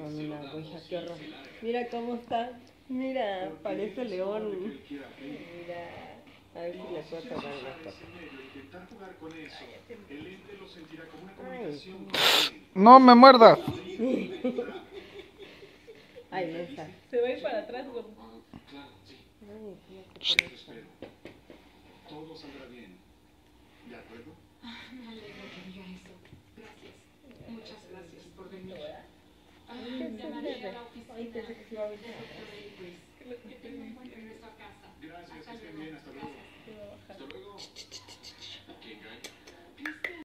con una ouija, qué horror. Mira cómo está. Mira, parece león. Mira. A ver si le puedo tomar una foto. No me muerdas. Ay, no está. Se va a ir para atrás, güey. Ay, fíjate. Todo saldrá bien. ¿De acuerdo? Me alegro que diga eso. Gracias. Muchas gracias por venir. Llamaré a la oficina del Dr. Elvis. Que tenga un buen regreso a casa. Gracias, que estén bien. Hasta luego. Gracias. Hasta luego.